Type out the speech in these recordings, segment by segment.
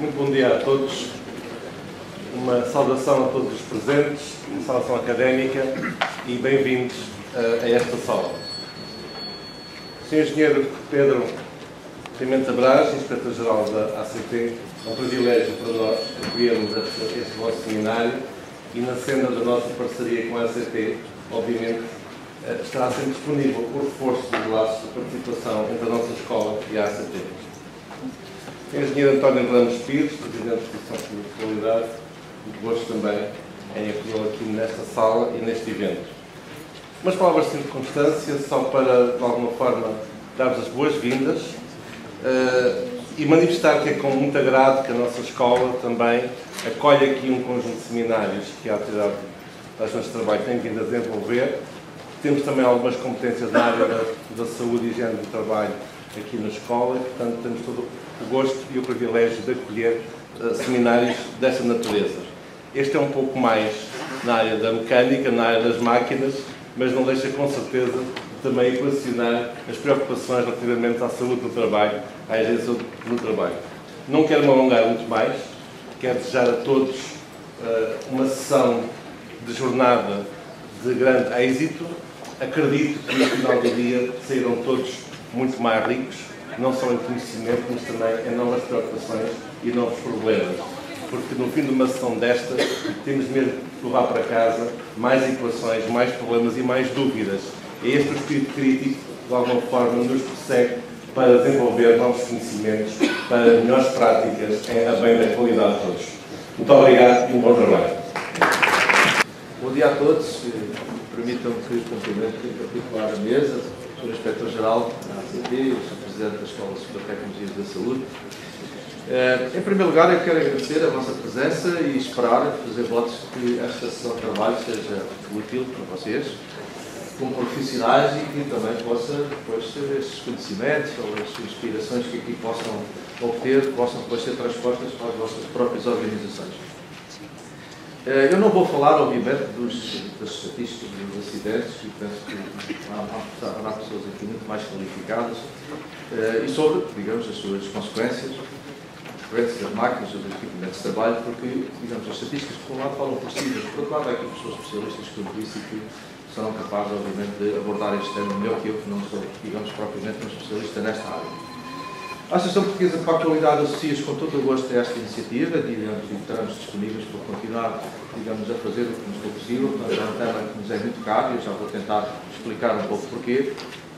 Muito bom dia a todos. Uma saudação a todos os presentes, uma saudação académica e bem-vindos a esta sala. Sr. Engenheiro Pedro Pimenta Brás, Inspetor-Geral da ACT, é um privilégio para nós acolhermos este vosso seminário e, na senda da nossa parceria com a ACT, obviamente, estará sempre disponível o reforço dos laços de participação entre a nossa escola e a ACT. O Engenheiro António Ramos Pires, Presidente da Instituição de Qualidade, muito gosto também em acolhê-lo aqui nesta sala e neste evento. Umas palavras de circunstância, só para, de alguma forma, dar-vos as boas-vindas e manifestar que é com muito agrado que a nossa escola também acolhe aqui um conjunto de seminários que a Autoridade das Ações de Trabalho tem vindo a desenvolver. Temos também algumas competências na área da saúde e higiene do trabalho aqui na escola, e, portanto, temos todo o gosto e o privilégio de acolher seminários desta natureza. Este é um pouco mais na área da mecânica, na área das máquinas, mas não deixa com certeza de também equacionar as preocupações relativamente à saúde no trabalho, à higiene no trabalho. Não quero me alongar muito mais, quero desejar a todos uma sessão de jornada de grande êxito. Acredito que no final do dia saíram todos muito mais ricos, não só em conhecimento, mas também em novas preocupações e novos problemas. Porque no fim de uma sessão desta, temos mesmo que levar para casa mais equações, mais problemas e mais dúvidas. É este o espírito crítico que, de alguma forma, nos persegue para desenvolver novos conhecimentos, para melhores práticas, a bem da qualidade de todos. Muito obrigado e um bom trabalho. Bom dia a todos. Permitam que cumprimente em particular a mesa, o Sr. Inspetor-Geral da ACT, o Sr. Presidente da Escola Superior de Tecnologias da Saúde. Em primeiro lugar, eu quero agradecer a vossa presença e esperar, fazer votos que esta sessão de trabalho seja útil para vocês, como profissionais, e que também possa, depois, estes conhecimentos ou as inspirações que aqui possam obter, possam depois ser transpostas para as vossas próprias organizações. Eu não vou falar, obviamente, das estatísticas dos acidentes, e penso que haverá pessoas aqui muito mais qualificadas, e sobre, digamos, as suas consequências das máquinas, dos equipamentos de trabalho, porque, digamos, as estatísticas, por um lado, falam por si, mas, por outro lado, há aqui pessoas especialistas, como disse, que serão capazes, obviamente, de abordar este tema melhor que eu, que não sou, digamos, propriamente um especialista nesta área. A Associação Portuguesa para a Qualidade associa-se com todo o gosto a esta iniciativa, digamos, e estaremos disponíveis para continuar, digamos, a fazer o que nos for possível. É um tema que nos é muito caro e eu já vou tentar explicar um pouco porquê.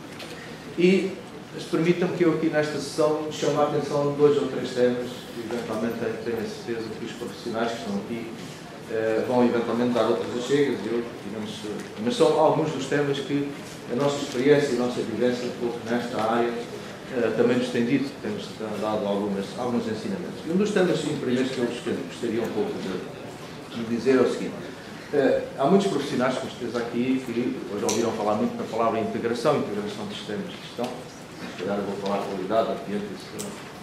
E permitam-me que eu aqui nesta sessão chame a atenção de 2 ou 3 temas que eventualmente tenho a certeza que os profissionais que estão aqui vão eventualmente dar outras achegas, mas são alguns dos temas que a nossa experiência e a nossa vivência um pouco nesta área também nos tem dito, temos dado alguns ensinamentos. E um dos temas primeiros que eu gostaria um pouco de dizer é o seguinte. Há muitos profissionais, com certeza aqui, que hoje ouviram falar muito na palavra integração de sistemas de gestão. Se calhar eu vou falar qualidade, ambiente e segurança.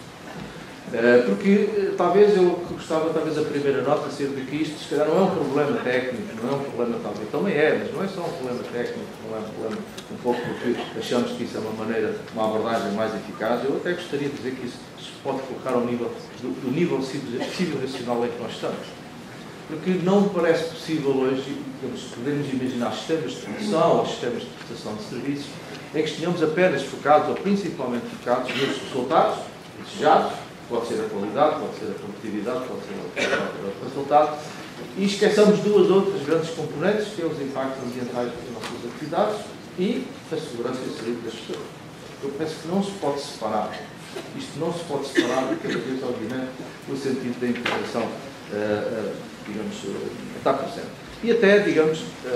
Porque talvez eu gostava, talvez a primeira nota ser de que isto, se calhar, não é um problema técnico, não é um problema talvez, também é, mas não é só um problema técnico, não é um problema um pouco porque achamos que isso é uma abordagem mais eficaz. Eu até gostaria de dizer que isso se pode colocar ao nível do nível civilizacional em que nós estamos. Porque não me parece possível hoje, podemos imaginar sistemas de produção ou sistemas de prestação de serviços em que estejamos apenas focados, ou principalmente focados, nos resultados desejados. Pode ser a qualidade, pode ser a produtividade, pode ser o resultado. E esqueçamos 2 outras grandes componentes, que são os impactos ambientais das nossas atividades e a segurança e a saúde das pessoas. Eu penso que não se pode separar. Isto não se pode separar, porque, cada vez, obviamente, o sentido da integração, digamos, está presente. E até, digamos,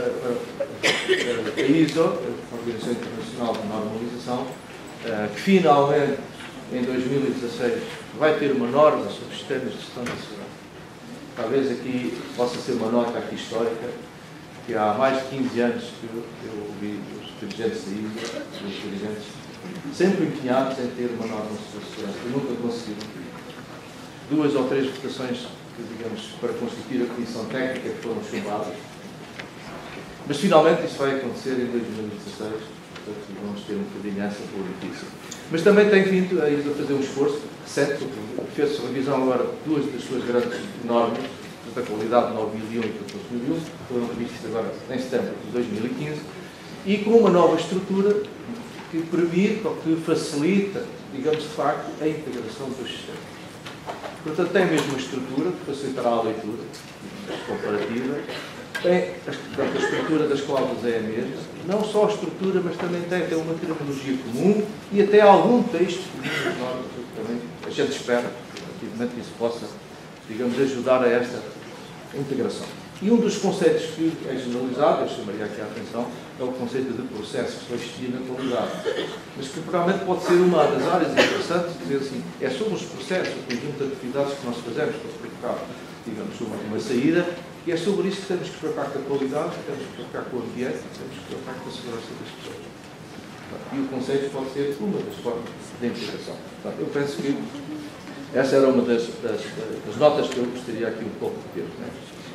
a ISO, a Organização Internacional de Normalização, que finalmente, em 2016, vai ter uma norma sobre sistemas de gestão da segurança. Talvez aqui possa ser uma nota aqui histórica, que há mais de 15 anos que eu ouvi os dirigentes da ISO, os dirigentes, sempre empenhados em ter uma norma sobre segurança. E nunca conseguiram. 2 ou 3 votações, digamos, para constituir a comissão técnica que foram chumbadas. Mas finalmente isso vai acontecer em 2016. portanto vamos ter um bocadinho essa política. Mas também tem vindo a fazer um esforço recente, fez-se revisão agora de duas das suas grandes normas, da qualidade 9001 e 14001, foram revistas agora em setembro de 2015, e com uma nova estrutura que permite ou que facilita, digamos de facto, a integração dos sistemas. Portanto, tem mesmo uma estrutura que facilitará a leitura comparativa, tem portanto, a estrutura das cláusulas é a mesma, não só a estrutura, mas também tem até uma terminologia comum e até algum texto comum das normas, também a gente espera, efetivamente, que isso possa, digamos, ajudar a esta integração. E um dos conceitos que é generalizado, eu chamaria aqui a atenção, é o conceito de processo que foi existir na qualidade. Mas que provavelmente pode ser uma das áreas interessantes, dizer assim, é sobre os processos, o conjunto de atividades que nós fazemos para verificar, digamos, uma saída, e é sobre isso que temos que preocupar com a qualidade, temos que preocupar com o ambiente, temos que preocupar com a segurança das pessoas. E o conceito pode ser uma das formas de integração. Portanto, eu penso que essa era uma das notas que eu gostaria aqui um pouco de ter. Né?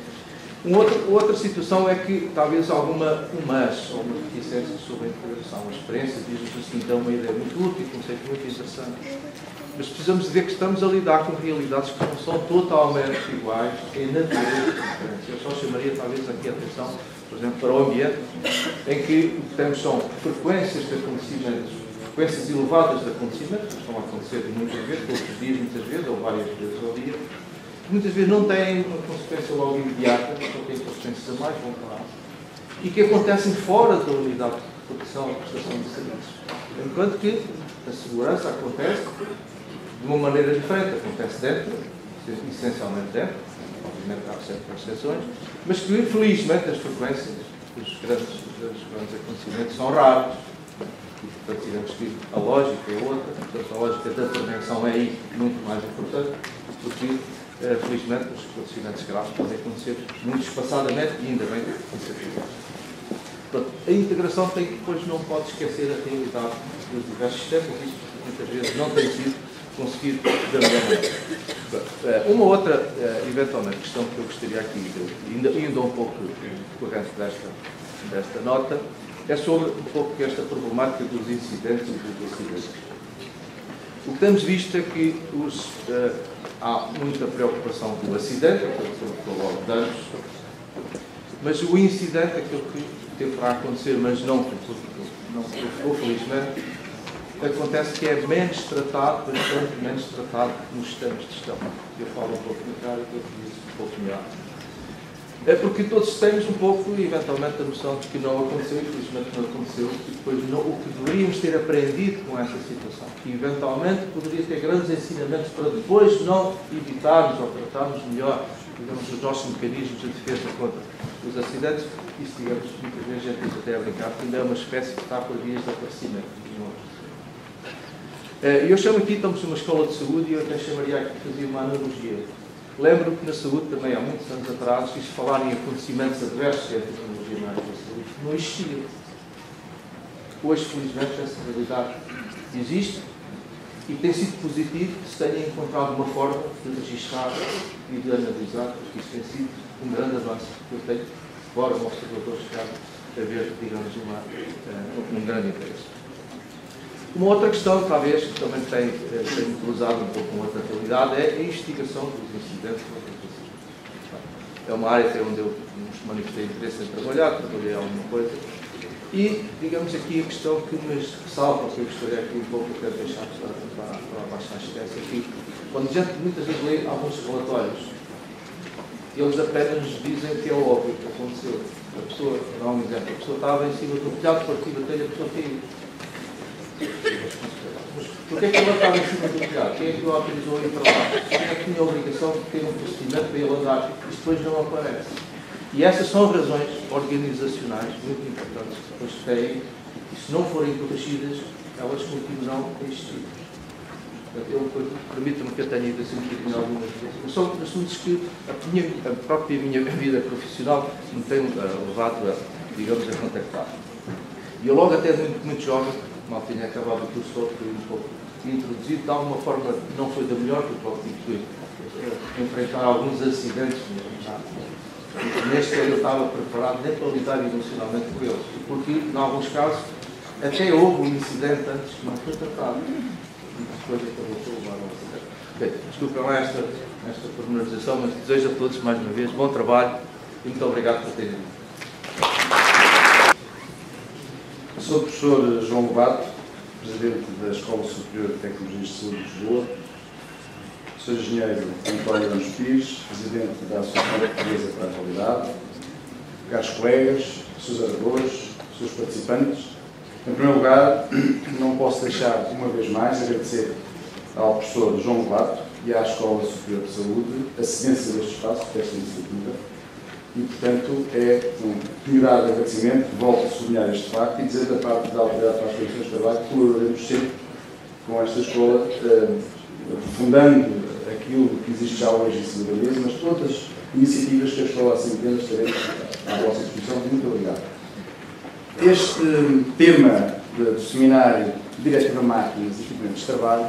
Outra situação é que talvez alguma ou uma reticência sobre a integração. A experiência diz-nos assim, então, uma ideia muito útil, um conceito muito interessante. Mas precisamos de ver que estamos a lidar com realidades que não são totalmente iguais em natureza diferentes. Eu só chamaria talvez aqui a atenção, por exemplo, para o ambiente, em que o que temos são frequências de acontecimentos, frequências elevadas de acontecimentos, que estão a acontecer muitas vezes, todos os dias, muitas vezes, ou várias vezes ao dia, muitas vezes não têm uma consequência logo imediata, só têm consequências a mais longo prazo, e que acontecem fora da unidade de proteção ou prestação de serviços. Enquanto que a segurança acontece de uma maneira diferente, acontece dentro, essencialmente dentro, obviamente há certas exceções, mas que infelizmente as frequências dos grandes acontecimentos são raros. E, portanto, tivemos que a lógica é outra, portanto, a lógica da prevenção é aí muito mais importante, porque felizmente, os acontecimentos graves podem acontecer muito espaçadamente e ainda bem que portanto, a integração depois não pode esquecer a realidade dos diversos sistemas, isto muitas vezes não tem sido conseguido da melhor maneira. Uma outra, eventualmente, questão que eu gostaria aqui, ainda um pouco corrente desta nota, é sobre um pouco esta problemática dos incidentes e dos acidentes. O que temos visto é que há muita preocupação com o acidente, portanto, logo danos, mas o incidente, aquilo que teve para acontecer, mas não felizmente, acontece que é menos tratado, bastante menos tratado nos sistemas de gestão. Eu falo um pouco no cara, eu digo um pouco melhor. É porque todos temos um pouco, eventualmente, a noção de que não aconteceu, infelizmente não aconteceu, e depois o que deveríamos ter aprendido com essa situação, que eventualmente poderia ter grandes ensinamentos para depois não evitarmos ou tratarmos melhor, digamos, os nossos mecanismos de defesa contra os acidentes. Isso, digamos, muitas vezes a gente diz até a brincar, que ainda é uma espécie que está por vias de aparecimento. Eu chamo aqui, estamos numa escola de saúde e eu até chamaria aqui, fazia uma analogia. Lembro que na saúde também, há muitos anos atrás, isto falar em acontecimentos adversos, e a tecnologia na área da saúde, não existia. Hoje, felizmente, essa realidade existe e tem sido positivo que se tenha encontrado uma forma de registrar e de analisar, porque isso tem sido um grande avanço que eu tenho, fora o observador chegar a ver, digamos, um grande interesse. Uma outra questão, talvez, que também tem cruzado um pouco com outra realidade, é a investigação dos incidentes. É uma área onde eu nos manifestei interesse em trabalhei alguma coisa. E, digamos aqui, a questão que me ressalta, que eu gostaria aqui um pouco até deixar para a baixa assistência, é que quando a gente muitas vezes lê alguns relatórios, eles apenas nos dizem que é óbvio que aconteceu. A pessoa, vou dar um exemplo, a pessoa estava em cima do telhado, partiu a telha, a pessoa caiu. Mas porquê é que ela estava em cima do telhado? Quem é que o autorizou a ir para lá? Quem é que tinha a obrigação de ter um procedimento para ele andar? Isso depois não aparece. E essas são razões organizacionais muito importantes que depois têm, e se não forem corrigidas, elas continuarão a existir. Permita-me que eu tenha ido assim um bocadinho algumas vezes, mas são assuntos que a própria minha vida profissional me tem levado a, digamos, a contactar. E eu logo até muito jovem, mal tinha acabado o curso todo, fui um pouco introduzido de alguma forma que não foi da melhor, porque logo tive que enfrentar alguns acidentes. Nem sequer eu estava preparado nem para lidar emocionalmente com eles, porque, em alguns casos, Até houve um incidente antes que não foi tratado. E depois acabou por levar ao incidente. Okay. Desculpem lá esta pormenorização, mas desejo a todos, mais uma vez, bom trabalho e muito obrigado por terem vindo. Sou o professor João Lobato, presidente da Escola Superior de Tecnologias de Saúde de Lisboa. Sou engenheiro António Ramos Pires, presidente da Associação Portuguesa para a Qualidade. Caros colegas, seus oradores, seus participantes, em primeiro lugar, não posso deixar, uma vez mais, agradecer ao professor João Lobato e à Escola Superior de Saúde a cedência deste espaço, desta iniciativa, e, portanto, é um penhorado agradecimento, volto a sublinhar este facto e dizer da parte da Autoridade para as Condições de Trabalho que colaboraremos sempre com esta escola, aprofundando aquilo que existe já hoje em cima da mesa, mas todas as iniciativas que a escola assim entende estaremos à vossa disposição. Muito obrigado. Este tema do seminário Diretiva Máquinas e Equipamentos de Trabalho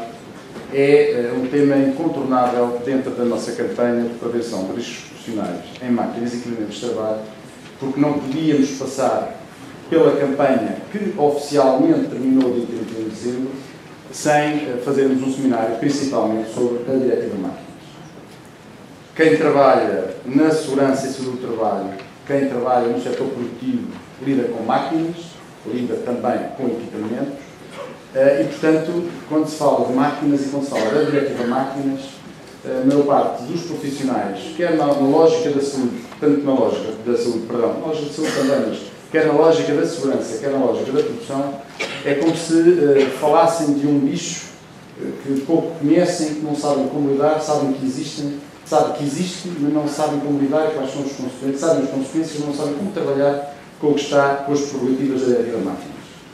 é um tema incontornável dentro da nossa campanha de prevenção de riscos profissionais em máquinas e equipamentos de trabalho, porque não podíamos passar pela campanha que oficialmente terminou dia 31 de dezembro sem fazermos um seminário principalmente sobre a Diretiva Máquinas. Quem trabalha na segurança e saúde do trabalho, quem trabalha no setor produtivo, lida com máquinas, lida também com equipamentos, e, portanto, quando se fala de máquinas e quando se fala da Diretiva Máquinas, a maior parte dos profissionais, quer na lógica da saúde, tanto na lógica da saúde, perdão, na lógica da saúde também, mas quer na lógica da segurança, quer na lógica da produção, é como se falassem de um bicho que pouco conhecem, que não sabem como lidar, sabem que existe, mas não sabem como lidar, quais são as consequências, sabem as consequências, mas não sabem como trabalhar com o que está, com as prerrogativas da Diretiva Máquinas.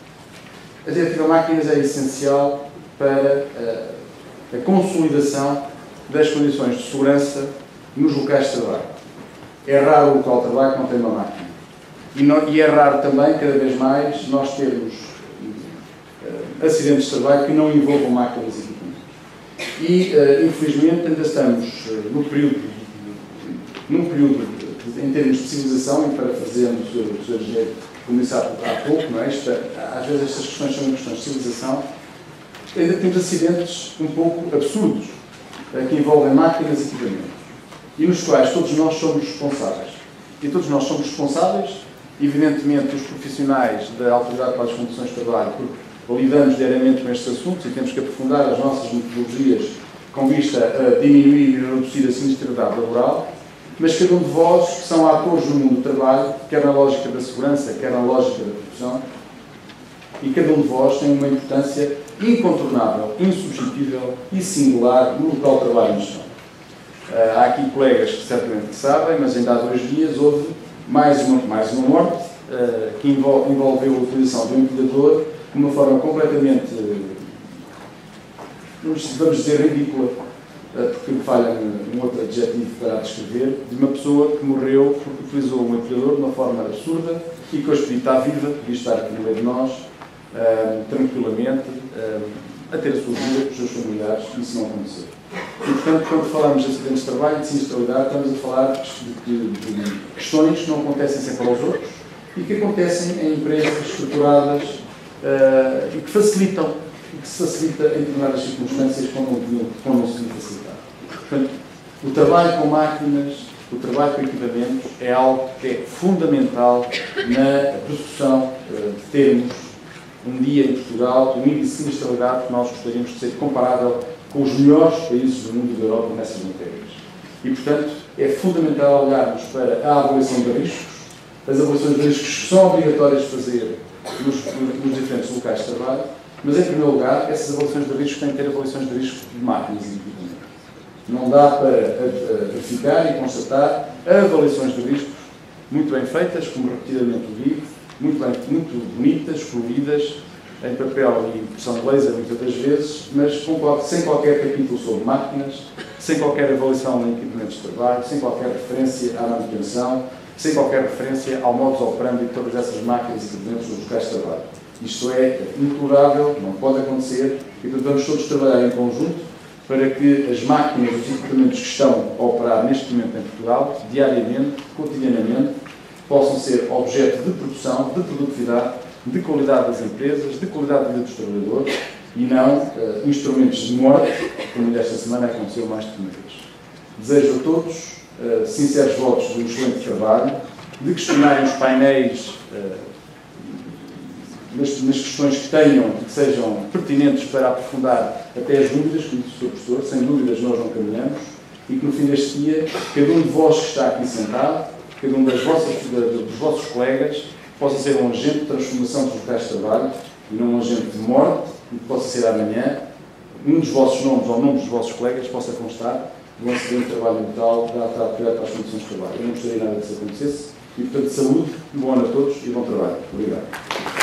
A Diretiva Máquinas é essencial para a consolidação das condições de segurança nos locais de trabalho. É raro o local de trabalho que não tem uma máquina. E é raro também, cada vez mais, nós termos acidentes de trabalho que não envolvam máquinas e equipamentos. E, infelizmente, ainda estamos num período em termos de civilização, e para fazermos o Sr. Engenheiro, como disse há pouco, não é? Às vezes estas questões são questões de civilização, ainda temos acidentes um pouco absurdos, que envolvem máquinas e equipamentos, e nos quais todos nós somos responsáveis. E todos nós somos responsáveis, evidentemente, os profissionais da Autoridade para as Condições de Trabalho, porque lidamos diariamente com estes assuntos e temos que aprofundar as nossas metodologias com vista a diminuir e reduzir a sinistralidade laboral, mas cada um de vós, que são atores no mundo do trabalho, quer na lógica da segurança, quer na lógica da produção, e cada um de vós tem uma importância incontornável, insubstituível e singular no local de trabalho onde estão. Há aqui colegas que certamente sabem, mas ainda há 2 dias houve mais uma morte que envolveu a utilização de um ventilador de uma forma completamente, vamos dizer, ridícula, porque me falha um outro adjetivo para descrever, de uma pessoa que morreu porque utilizou um ventilador de uma forma absurda e que hoje está viva, podia estar aqui no meio de nós, tranquilamente, a ter a sua vida com os seus familiares, e isso não aconteceu. E, portanto, quando falamos de acidentes de trabalho e de sinistralidade, estamos a falar de questões que não acontecem sempre aos outros e que acontecem em empresas estruturadas e que facilitam, e que se facilita em determinadas circunstâncias quando não se devia facilitar. Portanto, o trabalho com máquinas, o trabalho com equipamentos é algo que é fundamental na produção de termos um dia em Portugal, um índice de sinistralidade que nós gostaríamos de ser comparável com os melhores países do mundo e da Europa nessas matérias. E, portanto, é fundamental olharmos para a avaliação de riscos, as avaliações de riscos que são obrigatórias de fazer nos diferentes locais de trabalho, mas, em primeiro lugar, essas avaliações de riscos têm que ter avaliações de riscos de máquinas e equipamentos. Não dá para verificar e constatar avaliações de riscos muito bem feitas, como repetidamente o digo, muito bonitas, coloridas, em papel e impressão de laser muitas das vezes, mas sem qualquer capítulo sobre máquinas, sem qualquer avaliação em equipamentos de trabalho, sem qualquer referência à manutenção, sem qualquer referência ao modus operandi de todas essas máquinas e equipamentos nos locais de trabalho. Isto é intolerável, não pode acontecer, e portanto vamos todos trabalhar em conjunto para que as máquinas e os equipamentos que estão a operar neste momento em Portugal, diariamente, cotidianamente, possam ser objeto de produção, de produtividade, de qualidade das empresas, de qualidade de vida dos trabalhadores e não instrumentos de morte, como esta semana aconteceu mais de uma vez. Desejo a todos sinceros votos de um excelente trabalho, de questionarem os painéis nas questões que tenham e que sejam pertinentes para aprofundar até as dúvidas, como disse o Sr. Professor, sem dúvidas nós não caminhamos, e que no fim deste dia, cada um de vós que está aqui sentado, cada um dos vossos colegas, possa ser um agente de transformação dos locais de trabalho e não um agente de morte, e que possa ser amanhã, um dos vossos nomes ou nomes dos vossos colegas possa constar de um acidente de trabalho mental que está apoiado para as condições de trabalho. Eu não gostaria nada que isso acontecesse e, portanto, saúde, bom ano a todos e bom trabalho. Obrigado.